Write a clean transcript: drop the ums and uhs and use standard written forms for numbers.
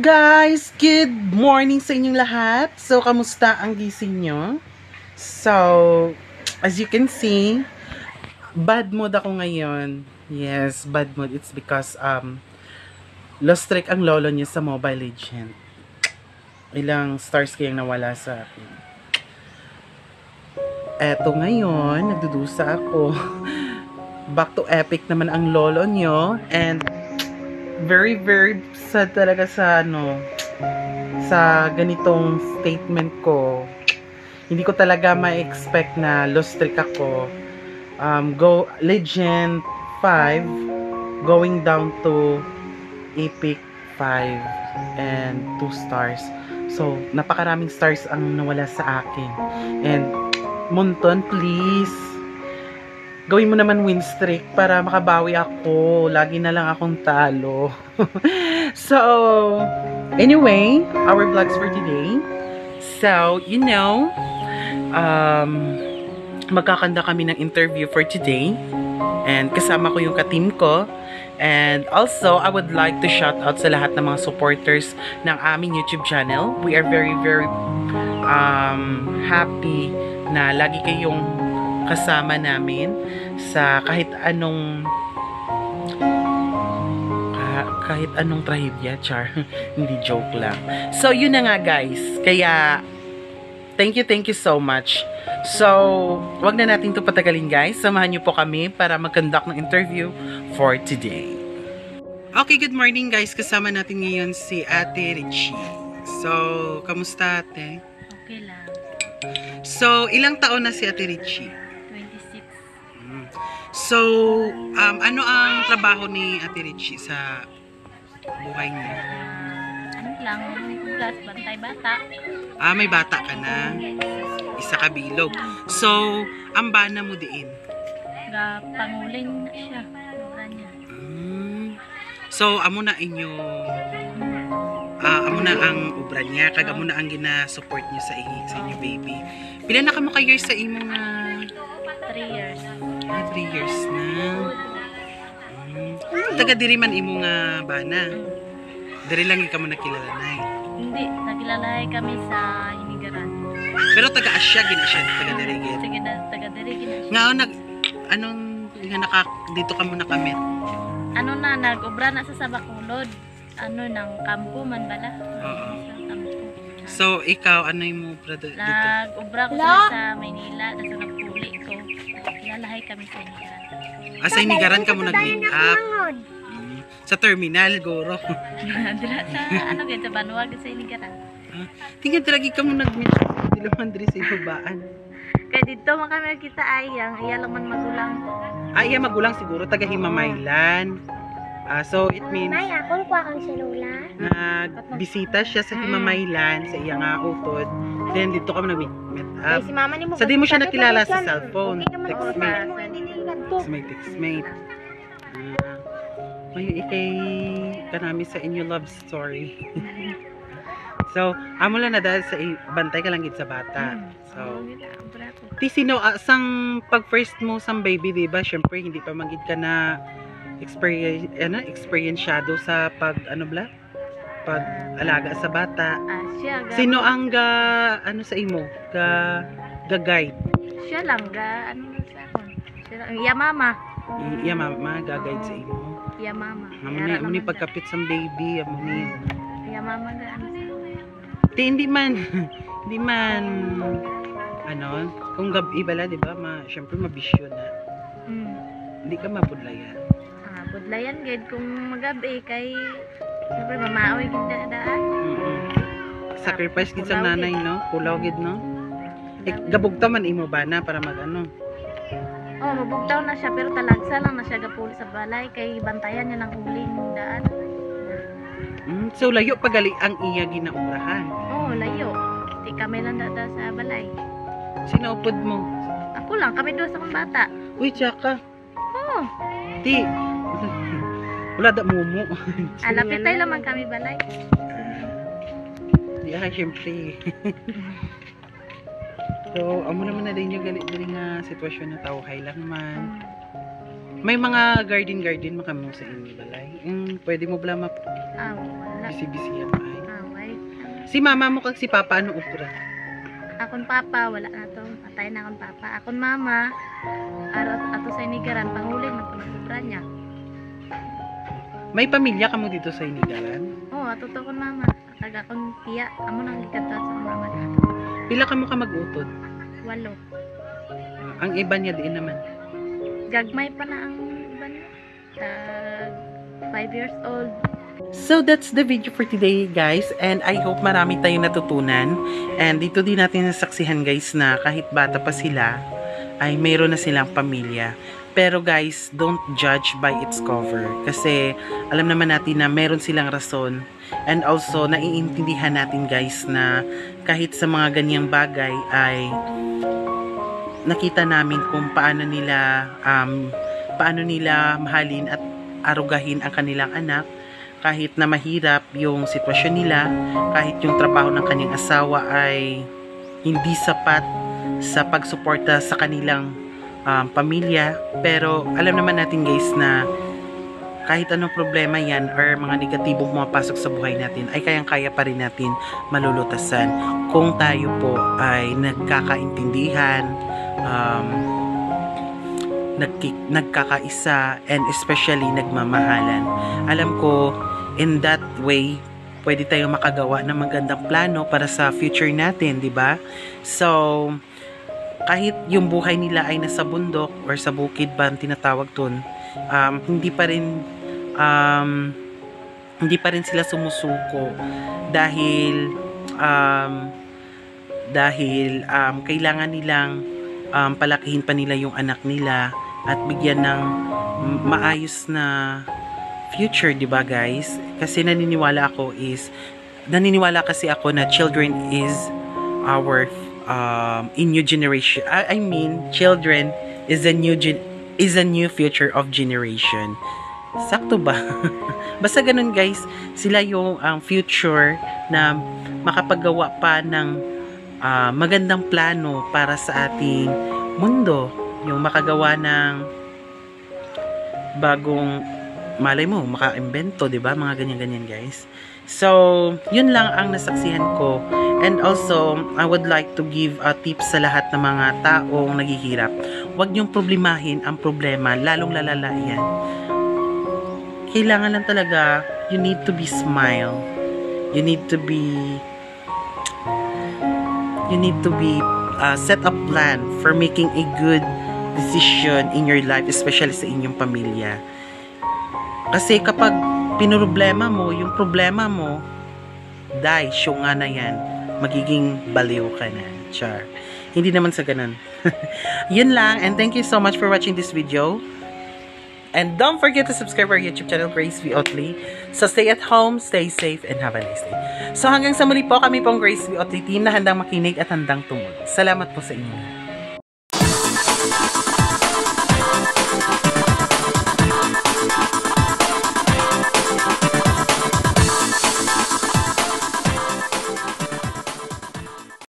guys! Good morning sa inyong lahat. So, kamusta ang gising nyo? So, as you can see, bad mood ako ngayon. Yes, bad mood. It's because lost streak ang lolo niya sa Mobile Legend. Ilang stars kayang nawala sa akin. Eto ngayon, nagdudusa ako. Back to epic naman ang lolo nyo. And very sad talaga sa sa ganitong statement ko. Hindi ko talaga ma-expect na lost streak ako. Go Legend 5 going down to Epic 5 and 2 stars. So, napakaraming stars ang nawala sa akin. And Monton, please gawin mo naman win streak para makabawi ako. Lagi na lang akong talo. So, anyway, our vlogs for today. So, you know, magkakanda kami ng interview for today. And kasama ko yung ka-team ko. And also, I would like to shout out sa lahat ng mga supporters ng aming YouTube channel. We are very happy na lagi kayong kasama namin sa kahit anong trahedya, char. Hindi, joke lang. So, yun na nga guys. Kaya, thank you so much. So, wag na natin ito patagalin guys. Samahan niyo po kami para mag-conduct ng interview for today. Okay, good morning guys. Kasama natin ngayon si Ate Richie. So, kamusta ate? Okay lang. So, ilang taon na si Ate Richie? 26. So, ano ang trabaho ni Ate Richie sa buhay niya? Ano lang, plus bantay bata. May bata ka na. Isa ka bilog. So, ang bana mo diin? Panguling na siya. Sobra niya. So, amo na inyo amo na ang obra niya, kag amo na ang gina-support niyo sa inyo baby. Pila na kamo ka years sa imo nga 3 years. 3 years na. Taga diri man imo nga bana. Diri lang ikaw mo nakilala nay. Hindi, nakilala kami sa Inigaran. Pero taga Asya gina siya, taga diri gid. Sige na, taga diri gina siya. Nga anong nga dito ka mo nakamit? Ano na, nag-obra na sa Bacolod. Ano, ng kampo man bala. Oo. Sa kampo. So, ikaw, ano yung brother dito? Nag-obra ko sa Maynila, nasa nagpuli ko. Kilalahay kami sa Inigaran. Sa Inigaran ka mo nag-meet up? Sa terminal, goro. Dila sa, ano ganyan, sa Banuag sa Inigaran. Tingnan talaga ka mo nag-meet up. Di naman diri sa ibabaan. Kaya dito man kami kita ayang, iya lang man magulang. Iya magulang siguro, taga Himamaylan. So, it means Nay, ako kuha kang selula. bisita siya sa Himamaylan, sa iya nga utod. Then, dito kami nag-meet up. Si mama ni mo. Sa di mo siya nakilala sa cellphone. Textmate. Textmate. Textmate. May ikay kanami sa inyo love story. So, amo lang na dahil sa bantay ka lang gid sa bata. So, ti sino sang pag first mo sang baby, di ba? Syempre hindi pa magid ka na experienceado sa pag alaga sa bata. Siya Sino ang sa imo? Guide. Siya lang ano sa akon. Siya lang, iya mama. Iya mama guide sa imo. Iya mama. Amo ni pagkapit sang baby, amo ni. Iya mama ano. Hindi man kung gabi bala, di ba? Syempre mabisyo na. Hindi ka mapudlayan. Budlayan gid kung magabi kay syempre mamaoy gid daan. Sacrifice gid sa nanay, no? Kulaw gid, no? Gabugta man imo ba na para magano? Mabugtaw na siya pero talagsa lang na siya gapuli sa balay kay bantayan niya ng uling daan. So layo pagali ang iya ginaubrahan. Layo. Di kami lang dada sa balay. Sino upod mo? Ako lang, kami doon sa kong bata. Uy, tsaka. Di. Wala da mumu. Napitay naman kami balay. Di syempre. So, amo naman na din yung galit nga sitwasyon na tao. Hay lang man. May mga garden makamo sa inyo balay. Pwede mo bala Wala. bisi-bisihan ay. Wait. Si mama mo kag si papa ano upra? Akon papa, wala na to. Patay na akon papa. Akon mama, ato sa inigaran, panguling na panagubra niya. May pamilya kamo dito sa Inigaran? Ato to akon mama. Kag akon tiya, amo nang likat to sa akon mama. Pila kamo ka mag-utod? 8. Ang iba niya diin naman. Gagmay pa na ang iba niya. Tag 5 years old. So that's the video for today guys, and I hope marami tayong natutunan. And dito din natin nasaksihan guys na kahit bata pa sila ay mayroon na silang pamilya. Pero guys, don't judge by its cover kasi alam naman natin na meron silang rason, and also naiintindihan natin guys na kahit sa mga ganyang bagay ay nakita namin kung paano nila mahalin at arugahin ang kanilang anak. Kahit na mahirap yung sitwasyon nila, kahit yung trabaho ng kanyang asawa ay hindi sapat sa pagsuporta sa kanilang pamilya. Pero alam naman natin guys na kahit anong problema yan or mga negatibong pumapasok sa buhay natin ay kayang-kaya pa rin natin malulutasan kung tayo po ay nagkakaintindihan, nagkakaisa, and especially nagmamahalan. Alam ko in that way pwede tayong makagawa ng magandang plano para sa future natin, di ba? So kahit yung buhay nila ay nasa bundok or sa bukid ba ang tinatawag dun, hindi pa rin sila sumusuko dahil kailangan nilang palakihin pa nila yung anak nila at bigyan ng maayos na future, di ba guys? Kasi naniniwala kasi ako na children is our in new generation. I mean, children is a new future of generation. Sakto ba? Basta ganun guys, sila yung future na makapagawa pa ng magandang plano para sa ating mundo, yung makagawa ng bagong, malay mo, maka-invento, di ba? Mga ganyan-ganyan guys. So, yun lang ang nasaksihan ko. And also, I would like to give a tip sa lahat ng mga taong naghihirap. Huwag niyong problemahin ang problema, lalong lalala yan. Kailangan lang talaga, you need to be smile. You need to be set a plan for making a good decision in your life, especially sa inyong pamilya. Kasi kapag pinroblema mo, yung problema mo, show nga na yan, magiging baliw ka na. Char. Hindi naman sa ganun. Yun lang, and thank you so much for watching this video. And don't forget to subscribe our YouTube channel, Grace V. Otley. So stay at home, stay safe, and have a nice day. So hanggang sa muli po, kami pong Grace V. Otley team na handang makinig at handang tumulong. Salamat po sa inyo.